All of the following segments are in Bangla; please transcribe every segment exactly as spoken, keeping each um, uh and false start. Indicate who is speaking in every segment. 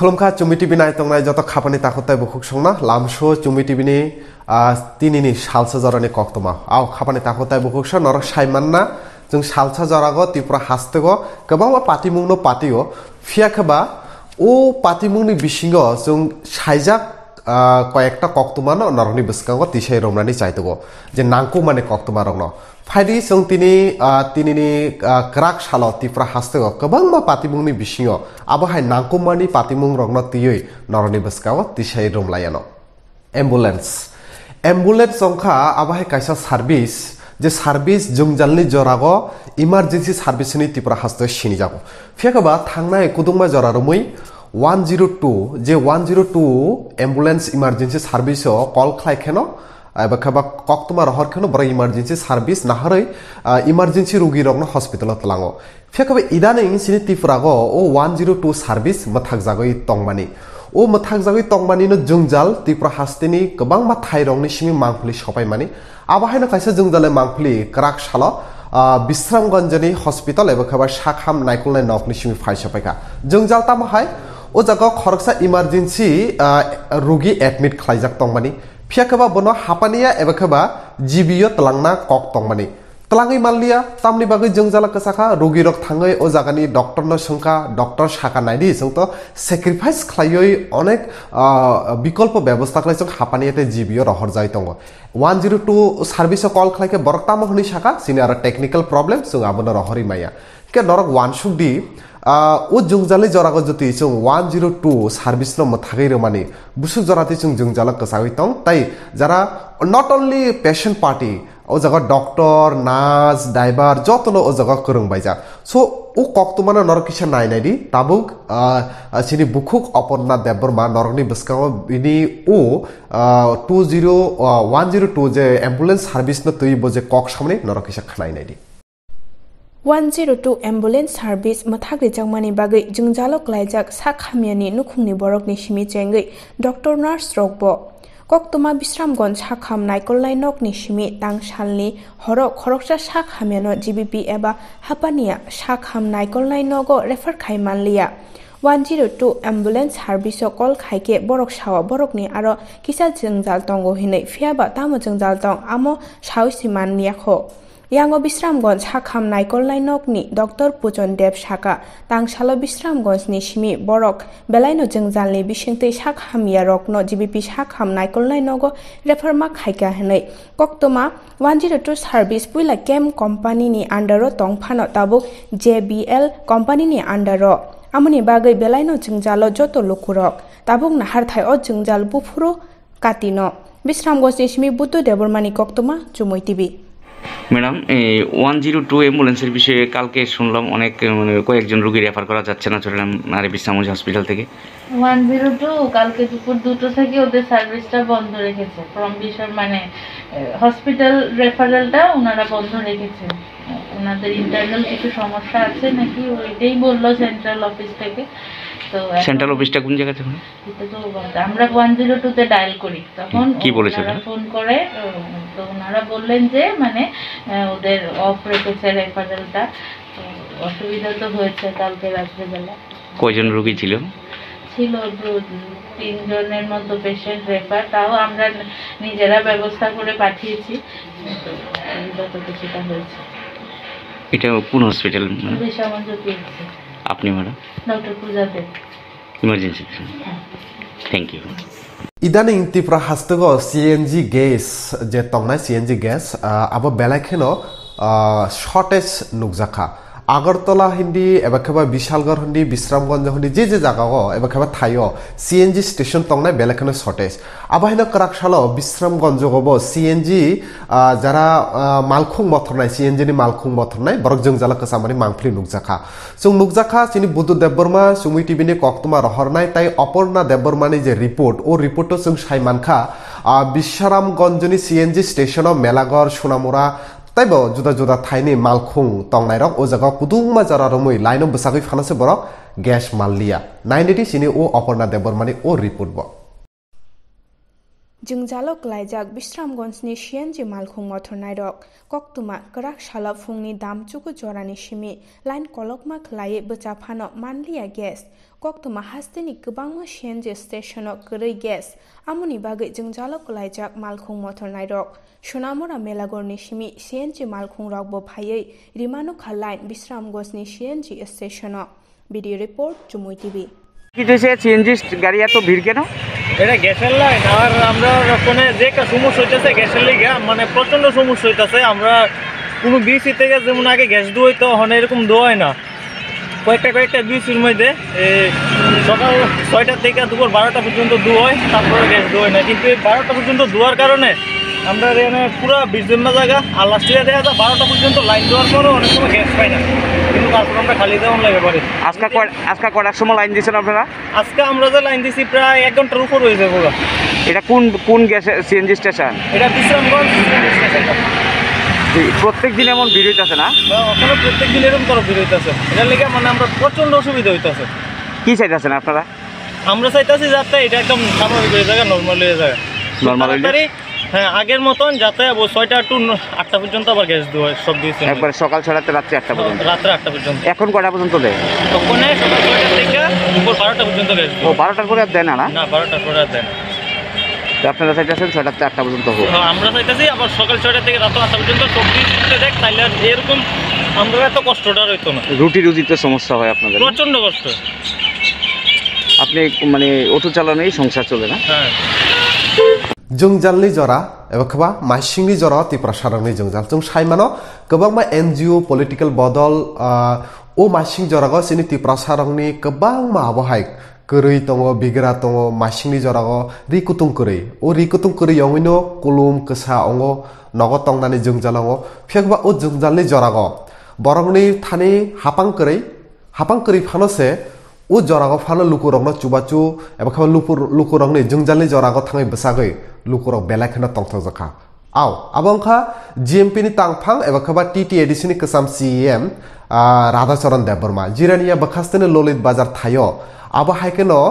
Speaker 1: खुलुमखा चुमी टिभि नायतंनाय जत खापानि ताखताय बुखुक संना लामसो चुमी टिभिनि तिनिनि सालसा जरानि कक्तमा आव खापानि ताखताय बुखुक स नरक साइमानना जों सालसा जरागो त्रिपुरा हास्तेगो गोबां पातिमुंनो पातियो फियाखबा ओ पातिमुंनि बिसिङो जों साइजाक कयेकटा कक्तमानो नरकनि बिस्कांगो तिसाय रमनानि चाइतगो जे नांको माने कक्तमा रंनो फाइदि जों तिनि तिनिनि क्राक सालो त्रिपुरा हास्तेगो गोबां पातिमुंनि बिसिङो आबहाय नांको मानि पातिमुं रंनो तियै नरकनि बिस्कांगो तिसाय रमलायानो एम्बुलेंस एम्बुलेंस संखा आबहाय कायसा सार्भिस जे सार्भिस जोंजालनि जरागो इमार्जेंसि सार्भिसनि त्रिपुरा हास्ते सिनि जागो फियाखबा थांनाय कुदुंमा जरा रमै one zero two जे one zero two ambulance emergency service call खालायखेनो एबा खबा कक्तमा रहरखेनो बरा इमार्जेंसि सार्भिस नाहरै इमार्जेंसि रोगी रगनो हॉस्पिटल तलाङो फियाखबा इदानै सिनि त्रिपुरागो ओ one zero two सार्भिस मथाक जागै तंमानि ओ मथाक जागै तंमानिनो जोंजाल त्रिपुरा हास्तेनि गोबां मा थाइरंनि सिमी मांफुलि सपायमानि आबाहायनो कायसा जोंजाले मांफुलि क्राक सालो बिश्रामगंजनि हॉस्पिटल एबा खबा साखाम नायकुलनाय नकनि सिमी फाइ सपायका जोंजाल तामाहाय ओ जगह खरकसा इमार्जेंसि रोगी एडमिट खालायजाक तंमानि फियाखबा बनो हापानिया एबा खबा जीबीओ तलांना कक तंमानि तलाङै मानलिया तामनि बागै जोंजाला कसाखा रोगी रक थाङै ओ जागानि डॉक्टर न संखा डॉक्टर साका नायदि जोंथ सैक्रिफाइस खालायै अनेक विकल्प व्यवस्था खालाय जों हापानियाते जीबीओ रहर जाय तंगो one zero two service call खालायके बरकताम हनि साका सिनि आरो टेक्निकल प्रॉब्लम जों आबनो रहरि माया के नरक वानसुकदि ओ जोंजाले जरागो जति जों one zero two सार्भिस न मथागै रमानि बुसु जराति जों जोंजाला कसागै तं ताइ जरा नॉट ओनली पेशेंट पार्टी ओ जगह डॉक्टर नार्स ड्राइवर जतनो ओ जगह करंबायजा सो ओ कक्तमानो नरक किसा नायनायदि ताबुक सिनि बुखुक अपरना देबरमा नरकनि बिस्काङो बिनि ओ two zero one zero two जे एम्बुलेंस सार्भिस न तै बजे कक सामने नरक किसा खनायनायदि
Speaker 2: one zero two ambulance service मथाग्रि जंमानि बागै जोंजालो क्लाइजाक साखामियानि नुखुंनि बरकनि सिमी चेंगै डॉक्टर नार्स रकबो कोक्तमा बिश्रामगंज साखाम नायकलनाय नकनि सिमी तांसालनि हर खरकसा साखामियानो जीबीपी एबा हापानिया साखाम नायकलनाय नगो रेफार खायमानलिया one zero two ambulance service call खायके बरक सावा बरकनि आरो किसा जोंजाल तंगो हिनै फियाबा तामो जोंजाल तं आमो सावसि माननियाखो यांगो बिश्रामगंज साखाम नायकलनाय नकनि डॉक्टर पुजन देव साका तांसालो बिश्रामगंजनि सिमी बरक बेलायनो जोंजालनि बिसिंतै साखामिया रकनो जीबीपी साखाम नायकलनाय नगो रेफार मा खायका हनै कोक्तमा one zero two सार्भिस पुइला केम कंपनीनि आन्डारो तंफानो ताबु जेबीएल कंपनीनि आन्डारो आमनि बागै बेलायनो जोंजालो जतो लुकुरक ताबुक नाहारथाय ओ जोंजाल बुफुरो काटिनो बिश्रामगंजनि सिमी बुद्धु देबरमानि कोक्तमा चुमुई टिभि
Speaker 3: ম্যাডাম এই one zero two অ্যাম্বুলেন্সের বিষয়ে কালকে শুনলাম অনেক মানে কয়েকজন রোগী রেফার করা যাচ্ছে না চট্টগ্রাম আর বিশ্রামগঞ্জ হসপিটাল থেকে
Speaker 4: one zero two কালকে দুপুর দুটো থেকে ওদের সার্ভিসটা বন্ধ রেখেছে ফ্রম বিশর মানে হসপিটাল রেফারেলটা ওনারা বন্ধ রেখেছে ওনাদের ইন্টারনাল কিছু সমস্যা আছে নাকি ওইটাই বললো সেন্ট্রাল অফিস থেকে তো
Speaker 3: সেন্ট্রাল অফিসটা কোন জায়গা থেকে
Speaker 4: এটা তো আমরা one zero two তে ডায়াল করি তখন
Speaker 3: কি বলেছে
Speaker 4: ফোন করে তো ওনারা বললেন যে মানে ওদের অফ রেখেছে রেফারেলটা অসুবিধা তো হয়েছে কালকে রাত্রে বেলা
Speaker 3: কয়জন রোগী ছিল
Speaker 4: ছিল তিনজনের মতো পেশেন্ট রেফার তাও আমরা নিজেরা ব্যবস্থা করে পাঠিয়েছি তো কিছুটা হয়েছে
Speaker 3: এটা কোন হসপিটাল
Speaker 4: বিশ্রামগঞ্জ পিএইচসি
Speaker 3: আপনি madam
Speaker 4: doctor Puja Deb
Speaker 3: emergency thank you
Speaker 1: इदानीं त्रिपुरा हास्तेगो सीएनजी गैस जे तंगनाय सीएनजी गैस आबो बेलाखेनो शॉर्टेज नुकजाखा आगरतला हिंदी एबा खबा विशालगढ़ हिंदी विश्रामगंज हिंदी जे जे जागाओ एबा खबा थायो सीएनजी स्टेशन तंगनाय बेलाखेनो शॉर्टेज आबाहिनो कराकसालो विश्रामगंज गबो सीएनजी जरा मालखुं मथरनाय सीएनजी नि मालखुं मथरनाय बरक जोंजाला कसामानि मांफलि नुकजाखा जों नुकजाखा सिनि बुद्धु देबबर्मा चुमुई टिभि नि कक्तमा रहरनाय ताइ अपर्णा देबबर्मानि जे रिपोर्ट ओ रिपोर्टो जों सायमानखा विश्रामगंजनि सीएनजी स्टेशनाव मेलागर सोनामुरा ताइबो जुदा जुदा थाइनि मालखुं तंनायरक ओ जगह कुदुंमा जरा रमै लाइनो बसागै फानासे बरक गैस माललिया नाइनेटी सिनि ओ अपर्णा देबबर्मानि ओ रिपोर्ट बो
Speaker 2: जोंजालो क्लाइजाक बिश्रामगंजनि सिएनजि मालखुं मथर नायरक कक्तुमा कराक साला फुंनि दामचुकु जरानि सिमि लाइन कलकमा खलायै बोचाफानो मानलिया गेस कक्तुमा हास्तेनि गोबांमा सिएनजि स्टेशनो गरै गेस आमुनि बागै जोंजालो क्लाइजाक मालखुं मथर नायरक सोनामुरा मेलागरनि सिमि सिएनजि मालखुं रकबो फायै रिमानुखा लाइन बिश्रामगंजनि सिएनजि स्टेशनो ভিডিও রিপোর্ট চুমুই টিভি
Speaker 3: কি হয়েছে সিএনজি গাড়ি এত ভিড় কেন
Speaker 5: এটা গ্যাসের লাইন আর আমরা ওখানে যে একটা সমস্যা হইতেছে গ্যাসের লিগে মানে প্রচন্ড সমস্যা হইতেছে আমরা কোনো বিসি থেকে যেমন আগে গ্যাস দোয়াই তো এখন এরকম দোয়াই না কয়েকটা কয়েকটা বিসির মধ্যে সকাল ছয়টা থেকে দুপুর বারোটা পর্যন্ত দোয়াই তারপরে গ্যাস দোয়াই না কিন্তু এই বারোটা পর্যন্ত দোয়ার কারণে আমরা এখানে পুরো বিশজনা জায়গা আর লাস্টে দেখা যায় বারোটা পর্যন্ত লাইন দেওয়ার পরেও অনেক সময় গ্যাস পাই না কিন্তু তারপর আমরা খালি দেওয়া লাগে পারি
Speaker 3: আজকে আজকে কটার সময় লাইন দিয়েছেন আপনারা
Speaker 5: আজকে আমরা যে লাইন দিছি প্রায় এক ঘন্টার উপর হয়েছে পুরো
Speaker 3: এটা কোন কোন গ্যাস সিএনজি স্টেশন
Speaker 5: এটা বিশ্রামগঞ্জ স্টেশনটা
Speaker 3: প্রত্যেক দিন এমন ভিড় হইতেছে না
Speaker 5: ওখানে প্রত্যেক দিন এরকম করে ভিড় হইতেছে এটার লেগে মানে আমরা প্রচন্ড অসুবিধা হইতেছে
Speaker 3: কি চাইতেছেন আপনারা
Speaker 5: আমরা চাইতেছি যাতে এটা একদম স্বাভাবিক হয়ে যায় নর্মাল হয়ে যায়
Speaker 3: নর্মাল হয়ে
Speaker 5: হ্যাঁ আগের মতন যাতে ছয়টা টু আটটা পর্যন্ত আবার গ্যাস দেওয়া হয় সব দিয়েছে
Speaker 3: একবার সকাল ছয়টা রাত্রে আটটা পর্যন্ত
Speaker 5: রাত্রে আটটা পর্যন্ত
Speaker 3: এখন কটা পর্যন্ত দেয়
Speaker 5: ওখানে সকাল ছয়টা থেকে দুপুর বারোটা পর্যন্ত গ্যাস
Speaker 3: ও বারোটার পরে আর দেয় না না
Speaker 5: না বারোটার পরে আর দেয় না
Speaker 3: আপনারা চাইতেছেন ছয়টা থেকে আটটা পর্যন্ত হোক
Speaker 5: আমরা চাইতেছি আবার সকাল ছয়টা থেকে রাত আটটা পর্যন্ত সব দিতে দেখ তাইলে আর এরকম আমরা এত কষ্টটা হইতো না
Speaker 3: রুটি রুজিতে সমস্যা হয় আপনাদের
Speaker 5: প্রচন্ড কষ্ট
Speaker 3: আপনি মানে অটো চালানোই সংসার চলে না
Speaker 5: হ্যাঁ
Speaker 1: जोंजालनि जरा एबा खबा माइसिंनि जरा तिप्रा सारंनि जोंजाल जों साइमानो गोबांमा एनजिओ पलिटिकल बदल ओ माइसिं जरागो सिनि तिप्रा सारंनि गोबांमा आबहाय गरै दङ बिग्रा दङ माइसिंनि जरागो रिकुतुं गरै ओ रिकुतुं गरै यङिनो कुलुम कसा अंग नग तंनानि जोंजालाङो फेगबा ओ जोंजालनि जरागो बरंनि थानि हापां गरै हापां गरै फानोसे उ जरागो फानो लुकुरंनो चुबाचु एबा खबा लुकुर लुकुरंनि जोंजालनि जरागो थाङै बसागै लुकुरं बेलाखना तंथं जखा आव आबंखा जीएमपी नि तांफां एबा खबा टीटीएडीसी नि कसाम सीएम राधाचरण देबबर्मा जिरानिया बखास्तने ललित बाजार थायो आबा हायकेनो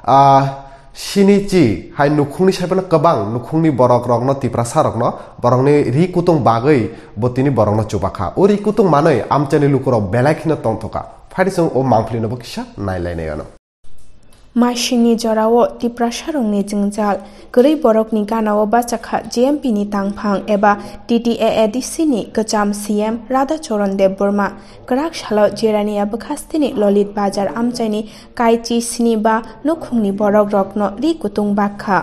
Speaker 1: सिनिची हाय नुखुंनि साइबनो गोबां नुखुंनि बरक रगनो तिप्रा सारकनो बरंनि रिकुतुं बागै बतिनि बरंनो चुबाखा ओ रिकुतुं मानै आमचानि लुकुरं बेलाखना तंथका फारिसं ओ मांफ्लिनोबो किसा नायलायनायानो
Speaker 2: माइसिंनि जराव तिप्रा सारंनि जोंजाल गरै बरकनि गानाव बाचाखा जीएमपीनि तांफां एबा टीटीएडीसीनि गजाम सीएम राधाचरण देबबर्मा गराक सालाव जिरानिया बखास्तिनि ललित बाजार आमचाइनि काइची स्नि बा नुखुंनि बरक रकनो रिकुतुं बाखा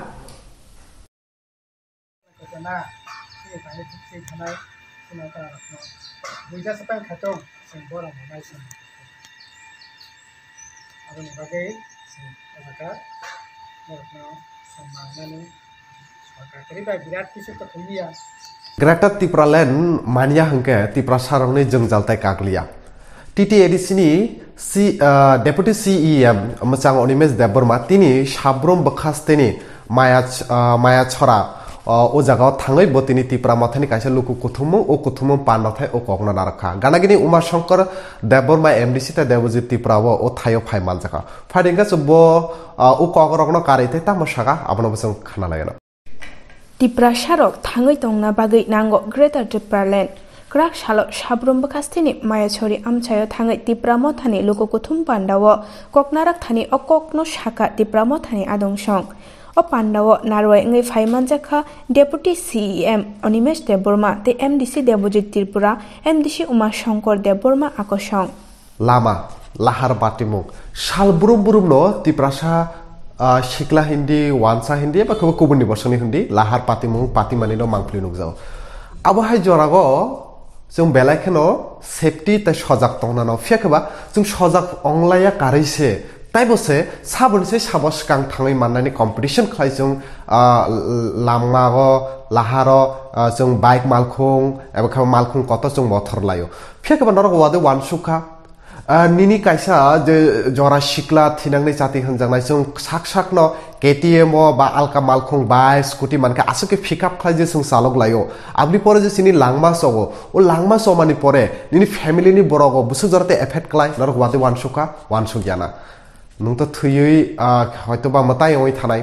Speaker 1: ग्रेटर त्रिपुरा लैंड मानिया हंके त्रिपुरा सारंनि जोंजालताय कागलिया टीटीएडीसीनि सी डेपुटी सीईएम मचांग अनिमेश देबबर्मा तिनि साब्रम बखास्तेनि माया माया छरा ओ जागाव थाङै बतिनि त्रिपुरा माथानि काइसा लुकु कुथुमु ओ कुथुमु पानथाय ओ कगना नारखा गानागिनि उमा शंकर देबबर्मा एमडीसी ता देवजित त्रिपुरावो ओ थायो फाइमाल जाका फादिंगा सबो ओ कगरगनो कारिते तामसागा आबनो बसं खाना लागेना
Speaker 2: त्रिपुरा सारक थाङै तंना बागै नांगो ग्रेटर त्रिपुरा लैंड क्राक सालो साब्रम बखास्तिनि मायाछरी आमचायो थाङै त्रिपुरा मथानि लुकु कुथुम पान्डावो ककनाराक थानि अककनो शाखा त्रिपुरा मथानि आदंसं ओ पांडावो नारवाय ngै फाइमान जाखा डेपुटी सीएम अनिमेश देबबर्मा ते एमडीसी देवजित त्रिपुरा एमडीसी उमा शंकर देबबर्मा आकसं
Speaker 1: लामा लाहार बाटिमुं सालब्रुम बुरुमनो त्रिपुरासा शिकला हिंदी वानसा हिंदी बा खबो गुबुननि बसनि हिंदी लाहार पातिमुं पातिमानिनो मांफ्लि नुगजाव आबहाय जरागो जों बेलायखेनो सेफ्टी ता सजाग तंनानो फेखबा जों सजाग अंलाया कारिसे ताइबसे साबनसे साबस कां थाङै माननायनि कम्पिटिशन खालाय जों लामागो लाहारो जों बाइक मालखुं एबा खबा मालखुं कत जों मथर लायो फेखबा नरग वादे वानसुखा निनि काइसा जे जरा शिकला थिनांनि जाति होनजांनाय जों साक साकनो केटीएम बा आलका मालखुं बाइक स्कुटी मानका आसुके पिकआप खालाय जे जों सालक लायो आबनि परे जे सिनि लांमा सगो ओ लांमा समानि परे निनि फैमिलिनि बरगो बुसु जरते एफेक्ट खालाय नरग वादे वानसुखा वानसु गियाना नोंथ थैयै हयतोबा मताय ओइ थानाय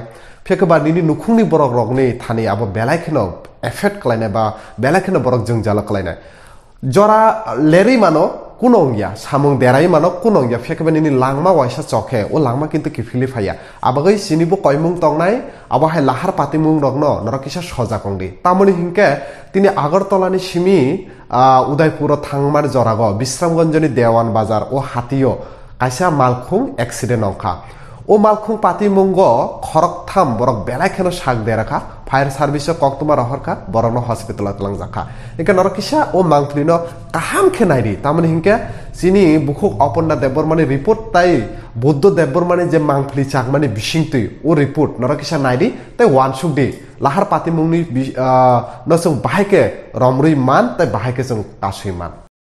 Speaker 1: फेकबा निनि नुखुंनि बरक रगनि थानि आबो बेलायखेनो एफेक्ट खालायनाय बा बेलायखेनो बरक जों जाला खालायनाय जरा लेरि मानो कुनंगिया सामुं देराय मानो कुनंगिया फेकबा निनि लांमा वाइसा चखे ओ लांमा किन्तु किफिलि फाया आबागै सिनिबो कयमुं तंनाय आबाहाय लाहार पातिमुं रगनो नरकिसा सजा कंदि तामनि हिंके तिनि आगरतलानि सिमी उदयपुर थांमार जराग विश्रामगंजनि देवान बाजार ओ हातियो कायसा मालखुं एक्सिडेंट अंखा ओ मालखुं पातिमुंग खरकथाम बरक बेलायखेनो साग देराखा फायर सार्भिस कक्तमा रहरखा बरनो हॉस्पिटल तलांजाखा एके नरकिसा ओ मांथलिनो काहाम खेनायरि तामनि हिंके सिनि बुखुक अपन्ना देबरमानि रिपोर्ट ताई बुद्ध देबरमानि जे मांथलि चाकमानि बिसिंतै ओ रिपोर्ट नरकिसा नायदि ताई वानसुकदि लाहार पातिमुंनि नसों बाहायके रमरुइ मान ताई बाहायके जों कासुइ मान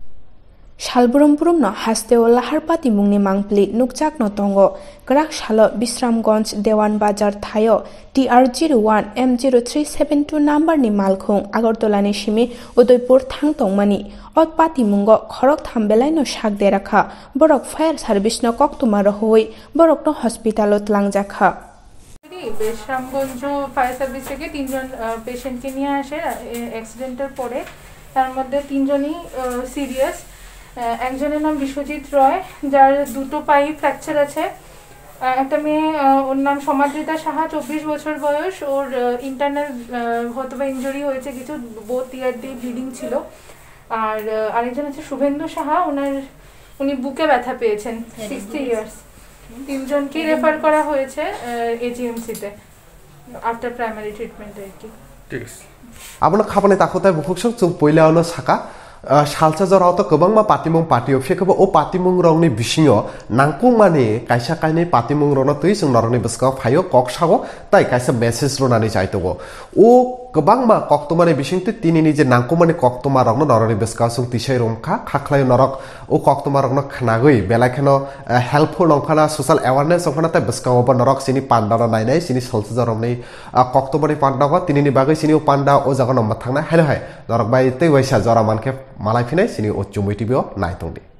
Speaker 2: Shalburum burum no hasteo lahar pati mungni mangpli nukjak no tongo grak shalo Bisramganj Dewan Bazar thayo T R zero one M zero three seven two number ni malkhung Agartala ni shimi Udaipur thang tongmani ot pati mungo khorok thambelai no shak derakha borok fire service no Koktwma rohoi borok no hospital ot langjakha
Speaker 4: Bishramganj fire service থেকে তিনজন পেশেন্টকে নিয়ে আসে অ্যাক্সিডেন্টের পরে তার মধ্যে তিনজনই সিরিয়াস একজনের নাম বিশ্বজিৎ রয় যার দুটো পাই ফ্র্যাকচার আছে একটা মেয়ে ওর নাম সমাদৃতা সাহা চব্বিশ বছর বয়স ওর ইন্টারনাল হয়তো বা ইনজুরি হয়েছে কিছু বোথ ইয়ার দিয়ে ব্লিডিং ছিল আর আরেকজন আছে শুভেন্দু সাহা ওনার উনি বুকে ব্যথা পেয়েছেন সিক্সটি ইয়ার্স তিনজনকে রেফার করা হয়েছে এজিএমসিতে আফটার প্রাইমারি ট্রিটমেন্ট আর কি
Speaker 1: ঠিক আছে আপনার খাবানে তাকোতায় বুকুকসং जों पहिलायावनो साका सालसा जराव तो गोबांमा पातिमुं पाटियो फेखबो ओ पातिमुं रंनि बिसिङो नांकुमानि कायसा कायनै पातिमुं रनो तै जों नरनि बसका फायो ककसागो ताइ कायसा मेसेज रनानै चाइतगो ओ गोबांमा कक्तमानि बिसिंते तिनिनि जे नांकुमानि कक्तमा रंनो नरनि बसका जों तिसै रंखा खाख्लाय नरक ओ कक्तमा रंनो खनागै बेलाखेनो हेल्पफुल नंखाना सोशल अवेयरनेस नंखाना ताइ बसका अब नरक सिनि पान्डारा नायनाय सिनि सालसा जरमनि कक्तमानि पान्डागो तिनिनि बागै सिनि पान्डा ओ जागा नम्मा थांना हेलो हाय नरक बाय तै वैसा जरा मानके मालाय फिनाय सिनि ओ चुमुइ टिभिआव नायतंदि।